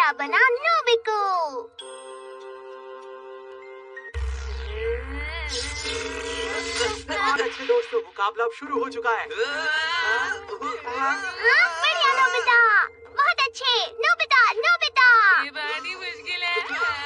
क्या बना नोबिको। अच्छे दोस्तों, मुकाबला अब शुरू हो चुका है। बढ़िया नोबिता, बहुत अच्छे। नोबिता नोबिता, ये बात ही मुश्किल है।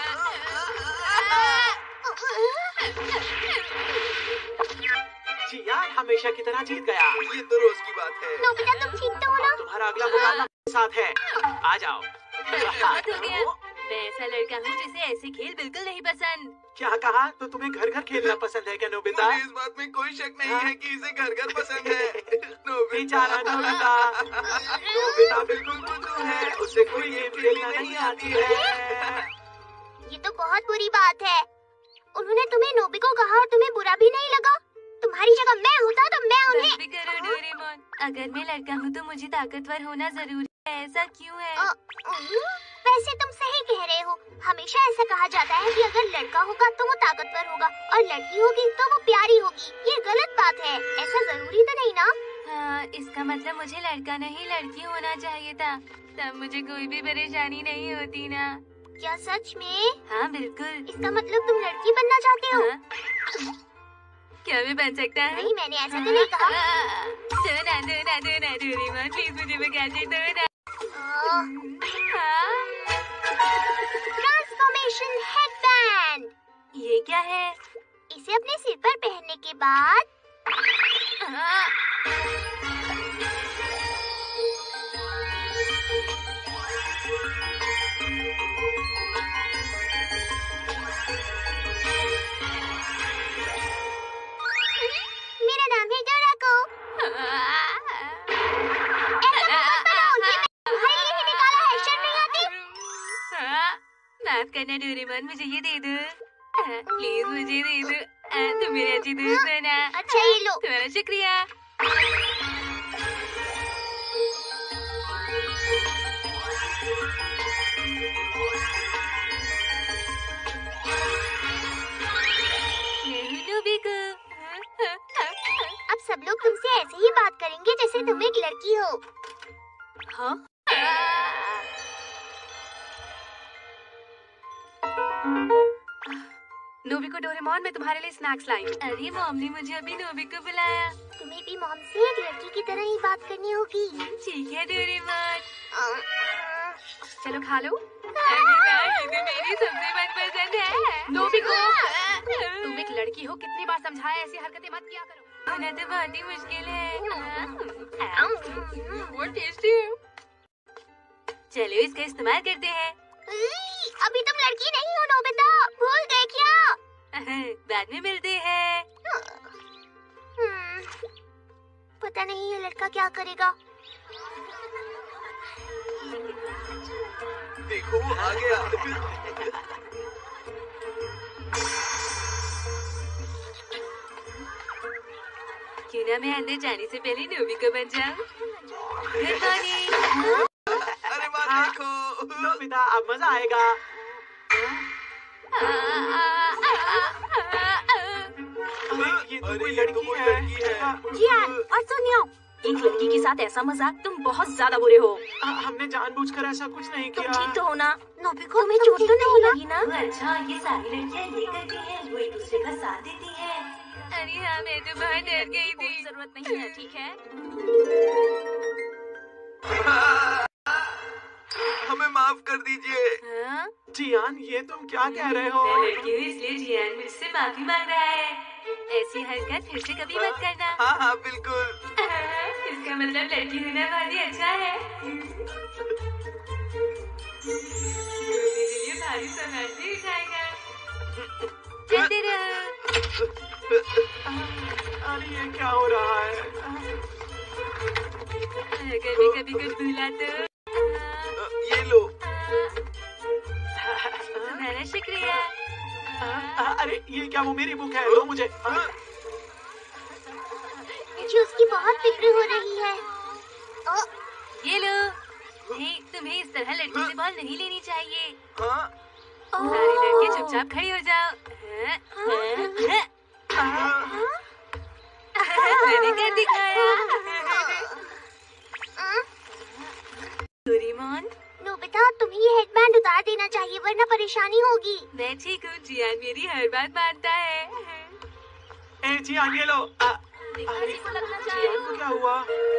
जियान हमेशा की तरह जीत गया। ये तो रोज की बात है। नोबिता तुम ठीक तो हो ना? तुम्हारा अगला मुकाबला मेरे साथ है, आ जाओ। बहुत हो गया। मैं ऐसा लड़का हूँ जिसे ऐसे खेल बिल्कुल नहीं पसंद। क्या कहा? तो तुम्हें घर घर खेलना पसंद है क्या नोबिता? मुझे इस बात में कोई शक नहीं है कि इसे घर घर पसंद है। बेचारा नोबिता, नोबिता बिल्कुल बुद्धू है, उसे कोई गेम खेलना नहीं आती है। ये तो बहुत बुरी बात है। उन्होंने तुम्हें नोबिको कहा और तुम्हें बुरा भी नहीं लगा? तुम्हारी जगह मैं होता तो मैं उन्हें। बस भी करो डोरेमोन, अगर मैं लड़का हूँ तो मुझे ताकतवर होना जरूरी है, ऐसा क्यों है? वैसे तुम सही कह रहे हो। हमेशा ऐसा कहा जाता है कि अगर लड़का होगा तो वो ताकतवर होगा और लड़की होगी तो वो प्यारी होगी। ये गलत बात है, ऐसा जरूरी तो नहीं ना? हाँ, इसका मतलब मुझे लड़का नहीं लड़की होना चाहिए था, तब मुझे कोई भी परेशानी नहीं होती ना। क्या सच में? हाँ बिल्कुल। इसका मतलब तुम लड़की बनना चाहते हो? हाँ? क्या भी बन सकता है? नहीं, मैंने ऐसा तो नहीं कहा। दो डोरेमोन, प्लीज मुझे बता दे, दो ना। Transformation headband. ये क्या है? इसे अपने सिर पर पहनने के बाद मेरा नाम है डोराको। माफ करना डोरेमोन, मुझे ये दे दो प्लीज, मुझे दे दो। तुम मेरे अच्छी दोस्त हो ना? अच्छा ये लो। तुम्हारा शुक्रिया। अब सब लोग तुमसे ऐसे ही बात करेंगे जैसे तुम एक लड़की हो। हाँ? नोबिको डोरेमोन, मैं तुम्हारे लिए स्नैक्स लाई हूँ। अरे मॉम ने मुझे अभी नोबिको बुलाया। तुम्हें भी मॉम से एक लड़की की तरह ही बात करनी होगी। ठीक है डोरेमोन, चलो खा लो। ये तो मेरी सबसे मनपसंद है। नोबिको, तुम एक लड़की हो, कितनी बार समझाया ऐसी हरकतें मत किया करो। होना तो बहुत ही मुश्किल है। बहुत टेस्टी है। चलो इसका इस्तेमाल करते हैं। अभी तुम लड़की नहीं हो नोबिता, भूल गए क्या? बाद में मिलते हैं। पता नहीं ये लड़का क्या करेगा। देखो वो आ गया। क्यों ना मैं अंदर जाने से पहले नोबिको बन जाऊं? Good morning. अरे वाह देखो। नोबिता, अब मजा आएगा। ये तो कोई लड़की है। जियान और सुनियो, एक लड़की के साथ ऐसा मजाक, तुम बहुत ज्यादा बुरे हो। हमने जानबूझकर ऐसा कुछ नहीं तुम किया। ठीक तो हो ना? नोबिको तुम्हें चोट तो नहीं लगी ना? अच्छा, ये सारी लड़कियां ये करती हैं, वो एक दूसरे का साथ देती हैं। अरे हाँ, मैं तो बहुत डर गई थी। कोई जरूरत नहीं है, ठीक है? हमें माफ कर दीजिए। हाँ? जियान, ये तुम क्या कह रहे हो? मैं लड़की हूँ इसलिए जियान मुझसे माफी मांग रहा है। ऐसी हरकत फिर से कभी मत करना। हाँ हाँ बिल्कुल। इसका मतलब लड़की होना बहुत ही अच्छा है। मेरे लिए भारी सामान भी उठाएगा। चलते रहो। अरे ये क्या हो रहा है? अगर मैं कभी कुछ भूला तो ये लो। तुम्हारा शुक्रिया। अरे ये क्या, वो मेरी बुक है, दो मुझे। मुझे उसकी बहुत फिक्र हो रही है। ये लो। नहीं, तुम्हें इस तरह लड़की से बॉल नहीं लेनी चाहिए। हाँ? सारी लड़कियां चुपचाप खड़ी हो जाओ। मैंने कर दिखाया। डोरेमोन, नोबिता, तुम्हें ये हेडबैंड उतार देना चाहिए वरना परेशानी होगी। मैं ठीक हूँ, जियान मेरी हर बात मानता है। ए जियान ये लो। अरे जियान को क्या हुआ?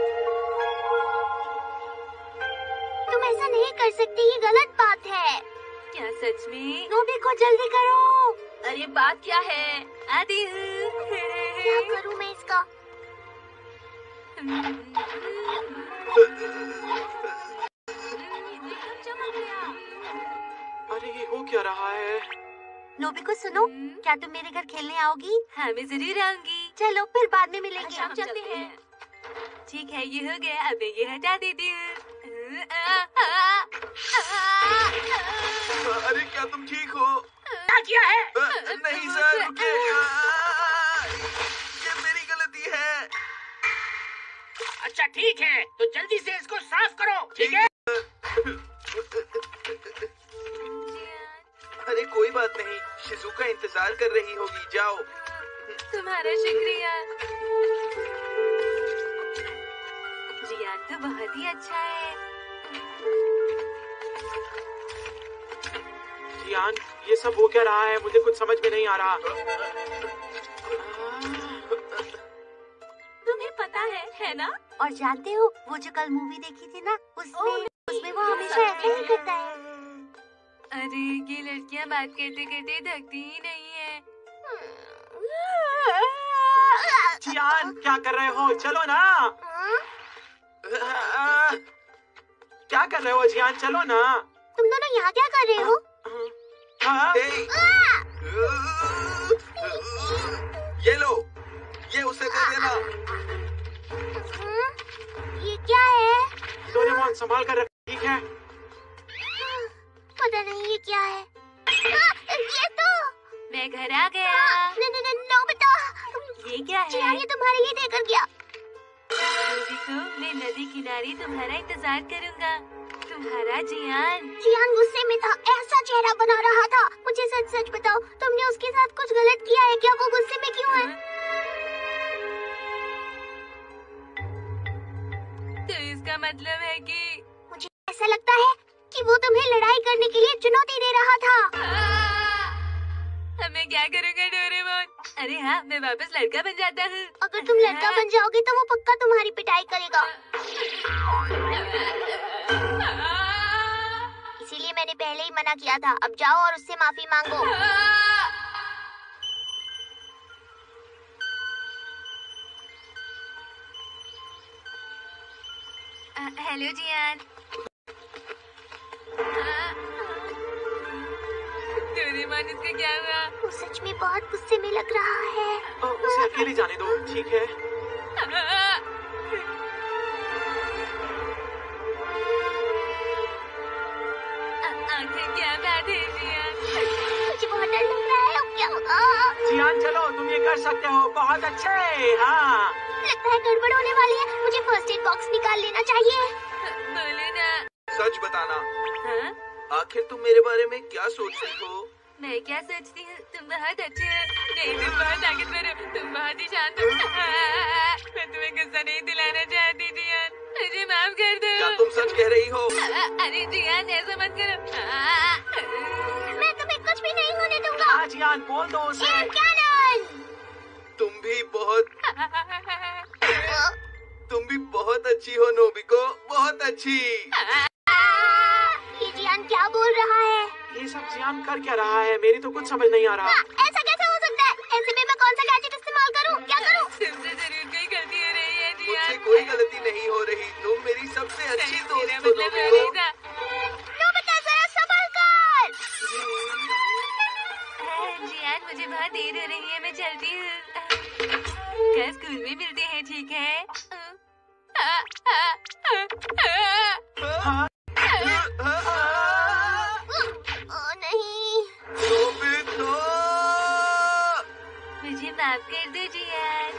तुम ऐसा नहीं कर सकती, ये गलत बात है। क्या सच में? नोबी को जल्दी करो। अरे बात क्या है? आती क्या करूँ मैं इसका? अरे ये हो क्या रहा है? नोबी को सुनो, क्या तुम मेरे घर खेलने आओगी? हाँ मैं जरूर आऊंगी। चलो फिर बाद में मिलेंगे। शाम चलते हैं। ठीक है, ये हो गया, अब मैं ये हटा देती हूँ। अरे क्या तुम ठीक हो? क्या किया है? नहीं सर, रुकिए। ये मेरी गलती है। अच्छा ठीक है, तो जल्दी से इसको साफ करो, ठीक है? अरे कोई बात नहीं, शिजुका इंतजार कर रही होगी, जाओ। तुम्हारा शुक्रिया। जियान तो बहुत ही अच्छा है। जियान ये सब हो क्या रहा है? मुझे कुछ समझ में नहीं आ रहा। तुम्हें पता है ना? और जानते हो, वो जो कल मूवी देखी थी ना, उसमें वो हमेशा ऐसा ही करता है। अरे ये लड़कियां बात करते करते थकती ही नहीं है। जियान क्या कर रहे हो? चलो ना। क्या कर रहे हो जियान? चलो ना। तुम दोनों यहाँ क्या कर रहे हो? हाँ? हे! ये लो, ये उसे दे देना। ये क्या है? डोरेमोन संभाल कर रख, ठीक है? पता नहीं ये क्या है। ये तो मैं घर आ गया। नोबिता, ये क्या है? जियान ये तुम्हारे लिए देकर गया। नोबी को मैं नदी किनारे तुम्हारा इंतजार करूंगा। तुम्हारा जियान। जियान गुस्से में था, ऐसा चेहरा बना रहा था। मुझे सच सच बताओ, तुमने उसके साथ कुछ गलत किया है क्या? वो गुस्से में क्यों है? तो इसका मतलब है कि मुझे ऐसा लगता है कि वो तुम्हें लड़ाई करने के लिए चुनौती दे रहा था। अब मैं क्या करूँगा डोरेमोन? अरे हाँ, मैं वापस लड़का बन जाता हूँ। अगर तुम लड़का बन जाओगे तो वो पक्का तुम्हारी पिटाई करेगा। इसीलिए मैंने पहले ही मना किया था। अब जाओ और उससे माफी मांगो। हेलो जियान। डोरेमोन इसका क्या हुआ? वो सच में बहुत गुस्से में लग रहा है। उसे अकेले जाने दो, ठीक है? आखिर क्या बात है जियान? मुझे बहुत डर लग रहा है, अब क्या होगा? जियान चलो, तुम ये कर सकते हो, बहुत अच्छे। हाँ लगता है गड़बड़ होने वाली है। मुझे फर्स्ट एड बॉक्स निकाल लेना चाहिए। बोलो ना। सच बताना, हाँ? आखिर तुम मेरे बारे में क्या सोचती हो? मैं क्या सोचती हूँ, तुम बहुत अच्छे हो। नहीं, तुम बहुत ताकतवर हो, तुम बहुत ही शांत हो। मैं तुम्हें गुस्सा नहीं दिलाना चाहती जियान, मुझे माफ कर दो। क्या तुम सच कह रही हो? अरे जियान ऐसा मत करो। मैं तुम्हें कुछ भी नहीं होने दूंगा। हाँ जियान बोल दो उसे। कैनन! तुम भी बहुत अच्छी हो नोबिको, बहुत अच्छी। ये जियान क्या बोल रहा है? ये सब जियान कर क्या रहा है? मेरी तो कुछ समझ नहीं आ रहा। ऐसा कैसे हो सकता है? ऐसे में मैं कौन सा गैजेट इस्तेमाल करूं? क्या करूं? तुमसे जरूर कोई गलती हो रही है जियान। मुझसे कोई गलती नहीं हो रही, तुम मेरी सबसे अच्छी मेरा दोस्त हो मतलब वो नोबिको। नहीं था। नोबिता जरा संभल कर। जियान मुझे बहुत देर हो रही है, मैं चलती हूँ। कल स्कूल में मिलते हैं, ठीक है? हाँ? नहीं। नोबिको! मुझे माफ कर दो जियान।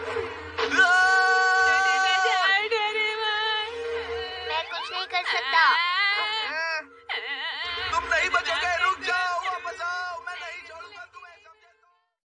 मैं कुछ नहीं कर सकता। तुम नहीं बचोगे।